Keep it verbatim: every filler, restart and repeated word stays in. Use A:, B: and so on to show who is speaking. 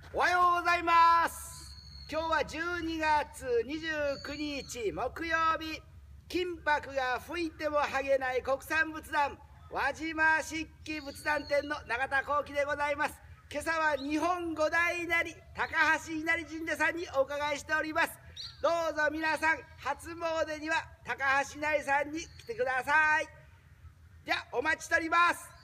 A: おはようございます。今日はじゅうにがつにじゅうくにち木曜日、金箔が吹いても剥げない国産仏壇、輪島漆器仏壇店の永田幸喜でございます。今朝は日本五大稲荷、高橋稲荷神社さんにお伺いしております。どうぞ皆さん、初詣には高橋稲荷さんに来てください。じゃあお待ちしております。